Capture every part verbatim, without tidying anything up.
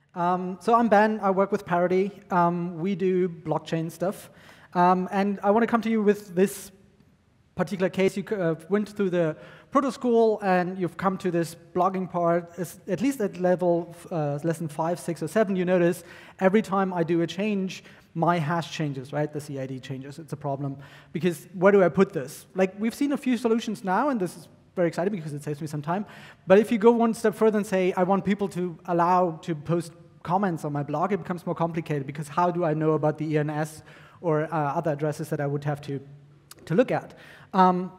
Um, so I'm Ben. I work with Parity. Um, we do blockchain stuff. Um, and I want to come to you with this particular case. You uh, went through the proto school, and you've come to this blogging part. It's at least at level uh, lesson five, six, or seven, you notice every time I do a change, my hash changes, right? The C I D changes. It's a problem. Because where do I put this? Like, we've seen a few solutions now, and this is very exciting because it saves me some time. But if you go one step further and say, I want people to allow to post comments on my blog, it becomes more complicated, because how do I know about the E N S or uh, other addresses that I would have to, to look at? Um,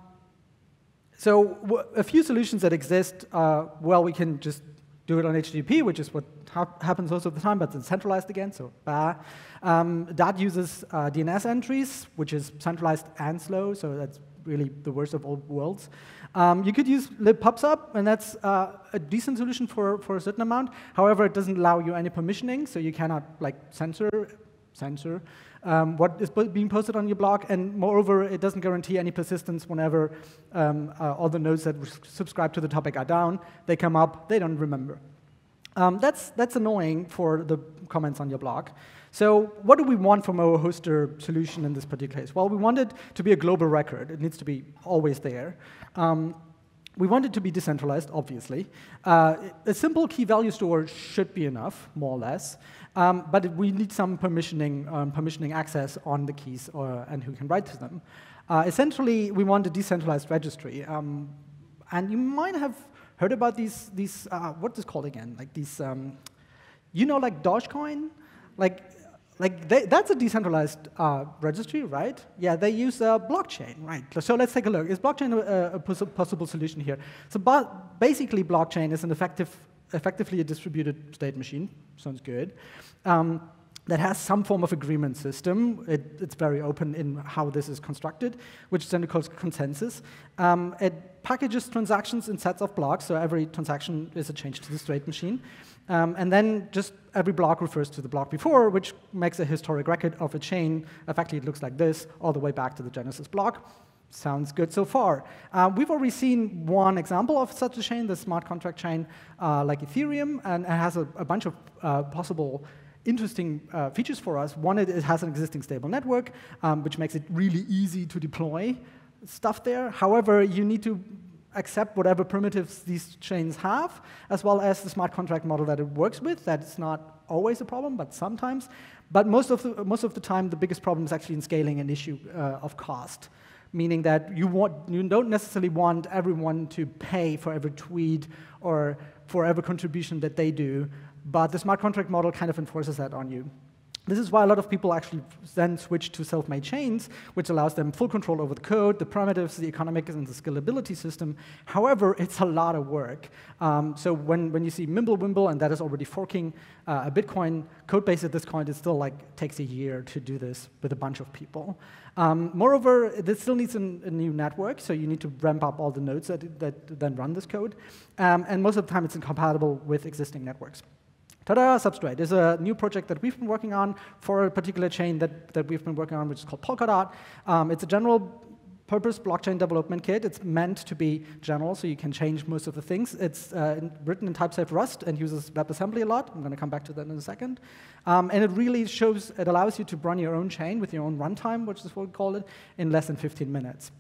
so w a few solutions that exist, uh, well, we can just do it on H T T P, which is what ha happens most of the time, but it's centralized again, so bah. Um, that uses uh, D N S entries, which is centralized and slow, so that's really the worst of all worlds. Um, you could use libpubsub, and that's uh, a decent solution for, for a certain amount. However, it doesn't allow you any permissioning, so you cannot like censor, censor um, what is being posted on your blog, and moreover, it doesn't guarantee any persistence whenever um, uh, all the nodes that subscribe to the topic are down. They come up, they don't remember. Um, that's, that's annoying for the comments on your blog. So what do we want from our hoster solution in this particular case? Well, we want it to be a global record. It needs to be always there. Um, we want it to be decentralized, obviously. Uh, a simple key value store should be enough, more or less. Um, but we need some permissioning, um, permissioning access on the keys or, and who can write to them. Uh, essentially, we want a decentralized registry. Um, and you might have heard about these, these uh, what is it called again? Like these, um, you know, like Dogecoin? Like, like they, that's a decentralized uh, registry, right? Yeah, they use uh, blockchain, right? So let's take a look. Is blockchain a, a poss possible solution here? So basically, blockchain is an effective, effectively a distributed state machine. Sounds good. Um, that has some form of agreement system. It, it's very open in how this is constructed, which is then called consensus. Um, it packages transactions in sets of blocks, so every transaction is a change to the state machine. Um, and then just every block refers to the block before, which makes a historic record of a chain. Effectively, it looks like this, all the way back to the Genesis block. Sounds good so far. Uh, we've already seen one example of such a chain, the smart contract chain, uh, like Ethereum, and it has a, a bunch of uh, possible interesting uh, features for us. One, it, it has an existing stable network, um, which makes it really easy to deploy stuff there. However, you need to accept whatever primitives these chains have, as well as the smart contract model that it works with. That's not always a problem, but sometimes. But most of the, most of the time, the biggest problem is actually in scaling an issue uh, of cost, meaning that you, want, you don't necessarily want everyone to pay for every tweet or for every contribution that they do, but the smart contract model kind of enforces that on you. This is why a lot of people actually then switch to self-made chains, which allows them full control over the code, the primitives, the economics, and the scalability system. However, it's a lot of work. Um, so when, when you see Mimblewimble, and that is already forking uh, a Bitcoin code base at this point, it still like takes a year to do this with a bunch of people. Um, moreover, this still needs an, a new network, so you need to ramp up all the nodes that, that then run this code. Um, and most of the time, it's incompatible with existing networks. Ta-da, Substrate is a new project that we've been working on for a particular chain that, that we've been working on, which is called Polkadot. Um, it's a general purpose blockchain development kit. It's meant to be general, so you can change most of the things. It's uh, in, written in type-safe Rust and uses WebAssembly a lot. I'm going to come back to that in a second. Um, and it really shows, it allows you to run your own chain with your own runtime, which is what we call it, in less than fifteen minutes.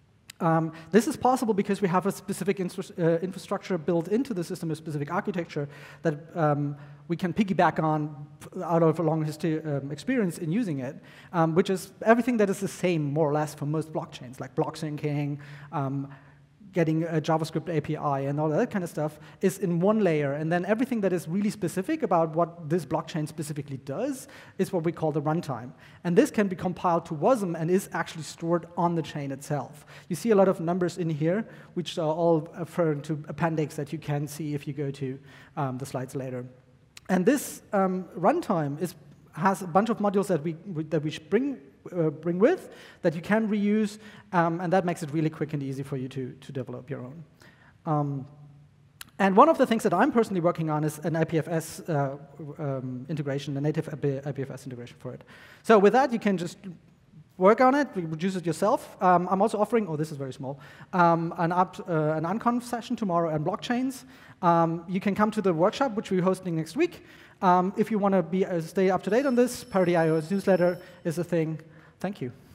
Um, this is possible because we have a specific infra uh, infrastructure built into the system, a specific architecture that um, we can piggyback on out of a long history um, experience in using it, um, which is everything that is the same, more or less, for most blockchains, like block syncing, um, getting a JavaScript A P I, and all that kind of stuff is in one layer. And then everything that is really specific about what this blockchain specifically does is what we call the runtime. And this can be compiled to WASM and is actually stored on the chain itself. You see a lot of numbers in here, which are all referring to appendix that you can see if you go to um, the slides later. And this um, runtime is, has a bunch of modules that we, that we bring Uh, bring with, that you can reuse, um, and that makes it really quick and easy for you to, to develop your own. Um, and one of the things that I'm personally working on is an I P F S uh, um, integration, a native I P F S integration for it. So with that, you can just work on it, reduce it yourself. Um, I'm also offering, oh, this is very small, um, an, up, uh, an unconf session tomorrow on blockchains. Um, you can come to the workshop, which we're hosting next week. Um, if you want to be uh, stay up to date on this, Parity dot io's newsletter is a thing. Thank you.